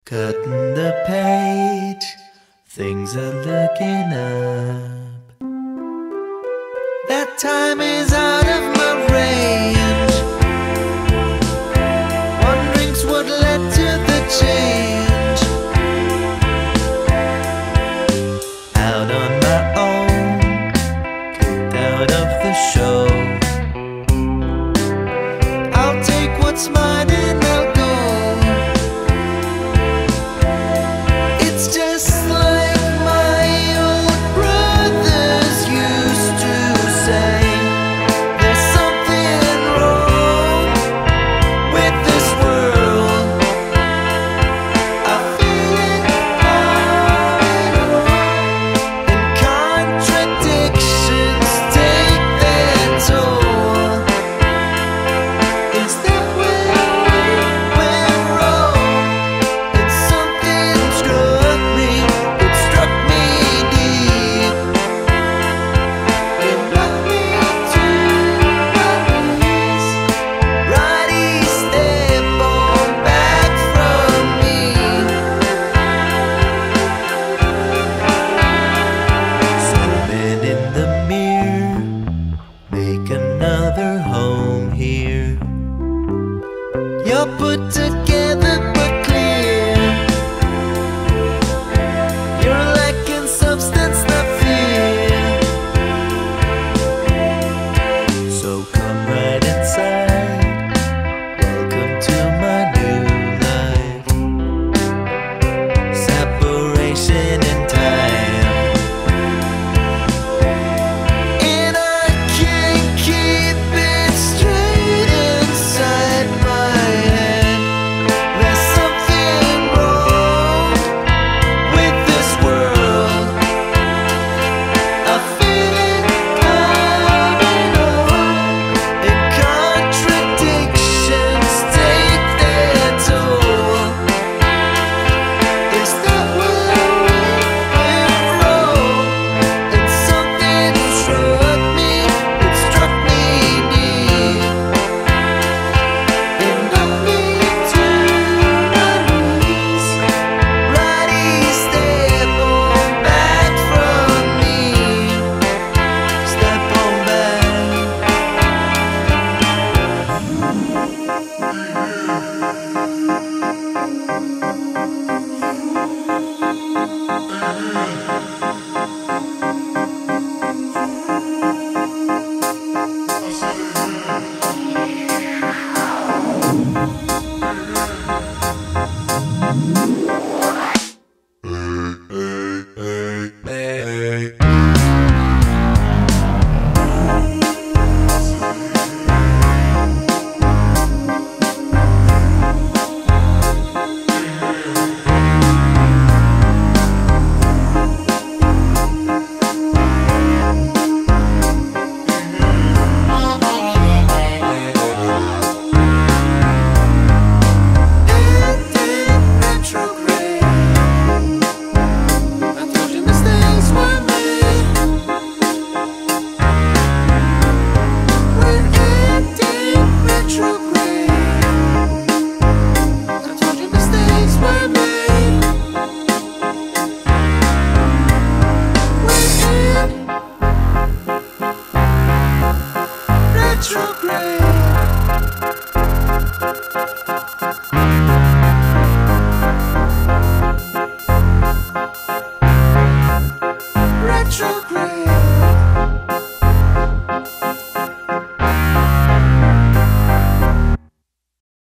Cutting the page, things are looking up. That time is out of my range. Wondering's what led to the change. Out on my own, kicked out of the show. I'll take what's mine and I'll go. It's just like my old brothers used to say. There's something wrong with this world. I feel it coming on, and contradictions take their toll. Is that where we went wrong? And something struck me, it struck me deep. It brought me to my knees. Righty step on back from me. Zooming in the mirror, make another home here. You're put together but clear. You're lacking substance, not fear. So come right inside. Welcome to my new life. Separation in time. And I can't keep it straight inside my head. There's something wrong with this world. I feel it coming on, and contradictions take their toll. Is that where we went wrong? And something struck me, it struck me deep. It knocked me to my knees. Righty step on back from me. Step on back. Retrograde.